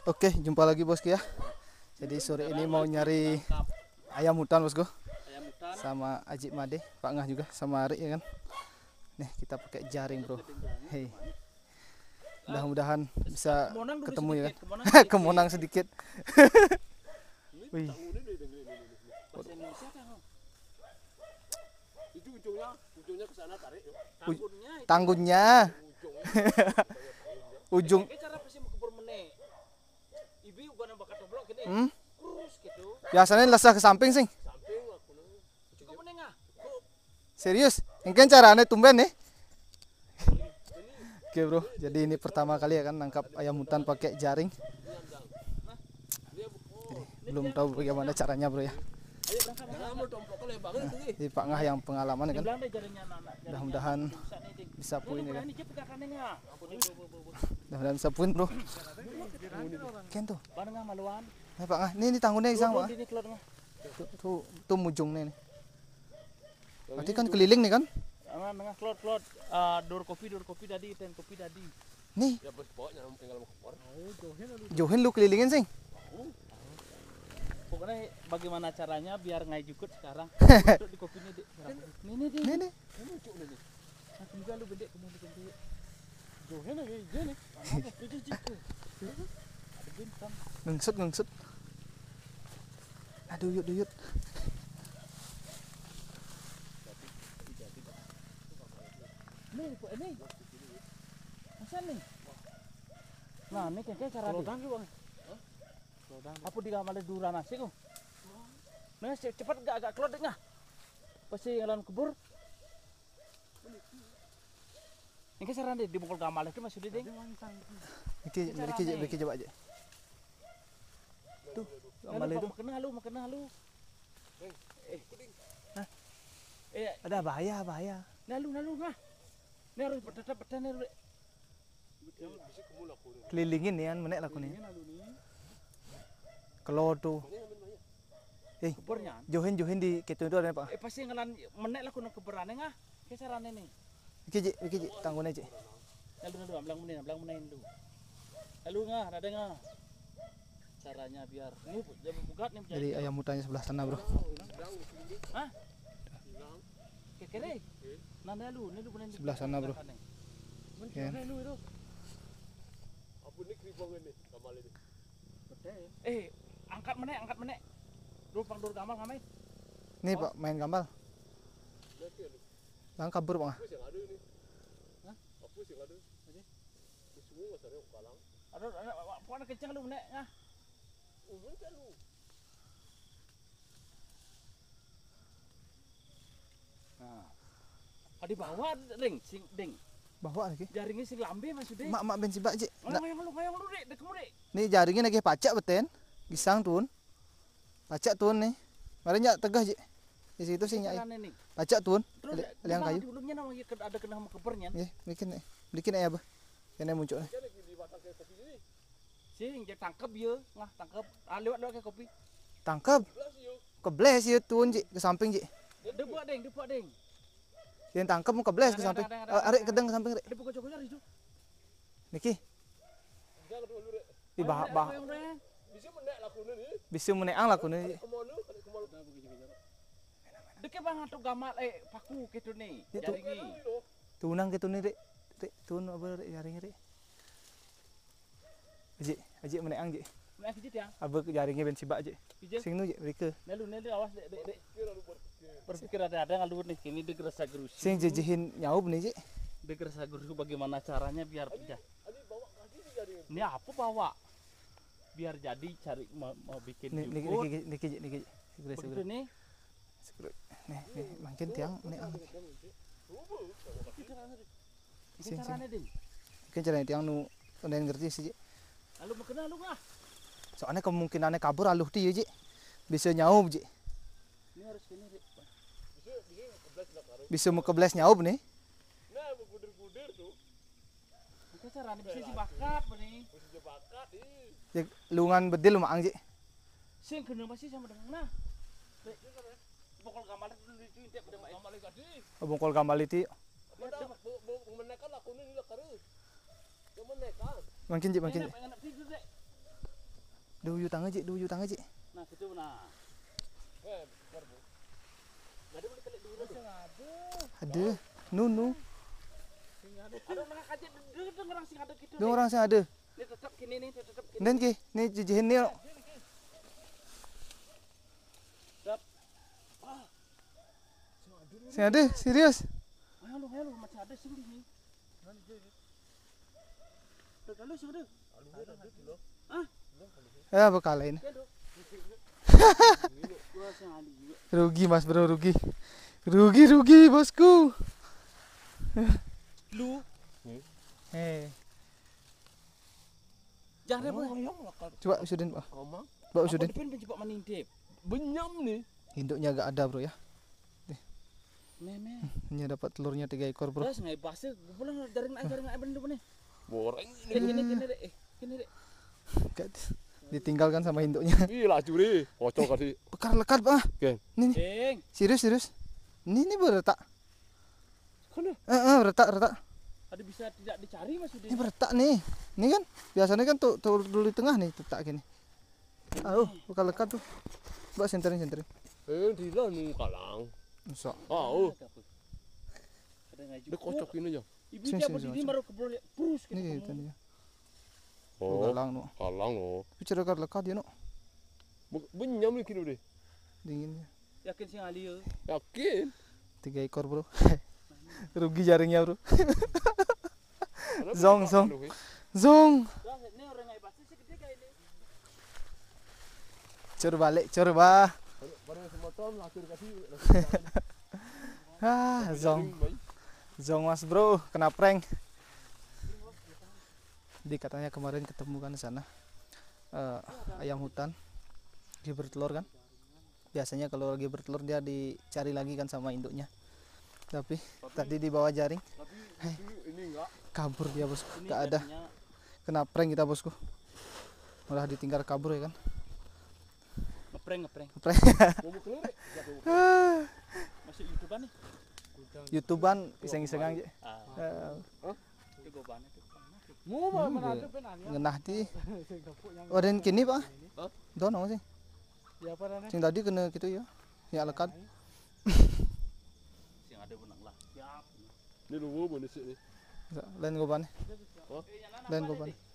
Oke, jumpa lagi bosku ya. Jadi sore ini mau nyari ayam hutan bosku. Sama Ajik Made, Pak Ngah juga sama Arik ya kan. Nih kita pakai jaring bro. Hei. Mudah-mudahan bisa ketemu ya kan. Kemonang sedikit. Wih. Ujungnya ke sana tarik. Tanggunnya. Ujung. Biasanya lesah ke samping sih. Serius? Mungkin caranya tumben nih. Oke bro, jadi ini pertama kali ya kan nangkap ayam hutan pakai jaring. Jadi, belum tahu bagaimana caranya bro ya. Jadi Pak Ngah yang pengalaman ya kan. Mudah-mudahan bisa puin ya kan. Mudah-mudahan bisa puin bro. Ken tuh. Nah, Pak Ngah, ini tanggungnya isang Pak. Tuh mujungnya nih. Berarti kan keliling nih kan? Nengah klot dor kopi tadi ten kopi tadi. Nih. Ya bos pokoknya tinggal mau kepor. Johin lu kelilingin sih. Pokoknya bagaimana caranya biar ngai jukut sekarang. Duduk di kopinya dek. Nih. Nih. Aku juga lu bedek kemudian. Johin aja nih. Ada bintang. Ngengsut. Aduh yut. Ini. Masa nih? Nah, ini kayak cara dia. Apa di kamar dura nasi kok? Nah, cepat agak keluar deh. Pasti ngalan kebur. Ini saran deh di bungkul kamar itu masih deh. Biki coba aja. Tuh, kamar itu. Makan halu. Ada bahaya. Nalu nah. Ini harus peta nih. Kelilingin nih kan menek laku nih. Kalau tuh. Kebernya. Johin di kitu itu ada Pak. Pasti ngalan menek laku nak keberane ngah. Kesarane nih. Biki tanggungnya Cik. Lalu ablang menin dulu. Lalu ngah, ada ngah. Caranya biar ini bugat nih. Jadi ayam hutannya sebelah sana bro. Hah? Kekere? Nanda lu benar Sebelah sana bro. Ya. Apa nih kripong ini kamal ini? Angkat menek. Dulu gamal ngamai. Nih Pak main gambal. Lang kabur Pak. Apa yang ada ini? Hah? Apa yang ada? Ini semua masarnya kalang. Ada pokoknya kencang lu menek ngah. Kan lu. Nah. Di bawah ding. Bawa lagi. Jaringnya sing lambe maksudnya. Mak ben sibak Cik. Ngayang lu dek kamu dek. Nih jaringnya lagi pacak beten. Gisang tun. Pacak tun nih. Mari nyak tegah Cik. Di situ sih nyak. Pacak tun. Liang kayu. Dulunya namanya ada kena sama kebernya. Nggih, bikin aja bah. Kene muncul nih. Sing jadi tangkep ya, tangkep. Lewat ke kopi. Tangkep. Kebles ya tun Cik ke samping Cik. Debuak deng. Yang tangkep mau kebles ke samping. Arek kedeng ke samping Rek. Debuak kocok itu. Niki. Di bah. Bisa menek lakune nih. Bisa meneang lakune. Kemana? Deke bang atau gamal paku gitu nih. Jaringi. Tunang gitu nih Rek. Tun apa Rek jaringnya Rek. Aji meneang Ji. Menek kejit ya. Abah jaringnya ben sibak Ji. Sing nu Ji brike. Nelu awas dek. Berpikir ada ngalur nih. Ini dek rasa gerus. Sing jejehin nyaup nih Ji. Dek rasa gerus bagaimana caranya biar pecah. Ini apa bawa? Biar jadi cari mau bikin jukut. Niki. Segera. Nih. Nih, makin tiang meneang. Sing caranya ding. Mungkin caranya tiang nu udah ngerti sih Ji. Lalu mau kena lu ngah. Soalnya kemungkinannya kabur aluh dia Ji. Bisa nyaup Ji. Ini harus ini Rik. Bisa mau kebles nyaup nih. Nah, gudir tuh. Itu caranya bisa bakat nih. Bisa bakat ih. Ya, lungan bedil maang Ji. Sing kena masih sama dengan nah. Bokol gamal itu tiap pada gamal tadi. Bongkol gambal itu. Menekan lakune ini lakare. Yang menekan. Makin Ji. Duyu tangga Ji, duyu tangga Ji. Nah, gitu nah. Ada. Nunu. Ada orang aja dengar sing ada gitu. Dua orang sing ada. Ini tetap gini nih, tetap gini. Dan ki, ni jijihin ni. Sing ada, serius. Halo, macam ada sing di sini. Kalau sing ada. Ya bekalain. Rugi Mas Bro, rugi. Rugi bosku. Lu jangan apa? Coba usudin Pak. Ngomong. Pak usudin. Depan pencoba menintip. Benyam nih. Induknya agak ada Bro ya. Meme. Hanya dapat telurnya 3 ekor Bro. Terus ngai basah, gue pulang jaring bener bener. Boreng. Kini deh. Ditinggalkan sama induknya. Ih lah curi. Kocok kasih. Bekar lekat Pak. Oke. Nih. Cing. Serius. Ini berletak. Kan Retak. Ada bisa tidak dicari Mas Udin? Ini berletak nih. Ini kan biasanya kan tuh dulu di tengah nih letak gini. Bekar lekat tuh. Mbak senterin. di nu kalang. Sok. Ada ngai Dia kocokin aja. Ibu dia berdiri baru kebrol terus gitu. Ini gitu nih. Oh, Galang no. kalang no. Bicara lekat dia no. Benyam nih kini deh. Dingin. Yakin sing ali ya. Yakin. 3 ekor Bro. Rugi jaringnya Bro. Zong. Ini orang ngai basah segede kayak ini. Cur balik, bah. Pada semacam langsung kasih. Zong Mas Bro, kena prank. Di katanya kemarin ketemu kan di sana. Ayam hutan lagi bertelur kan. Biasanya kalau lagi bertelur dia dicari lagi kan sama induknya. Tapi tadi di bawah jaring. Ini enggak. Kabur dia bosku. Enggak ada. Kena prank kita bosku. Malah ditinggal kabur ya kan. Ngeprank. Mau keluar. Masih YouTubean nih. YouTubean iseng-isengan aja. Itu goban itu. Mau mana ada penanya. Ngenah di. Dan kini Pak. Dono sih. Ya apa nana? Sing tadi kena gitu ya. Ya lekat. Sing ada benang lah. Siap. Ini lu mau nih sini. Lain goban. Oh. Lain goban.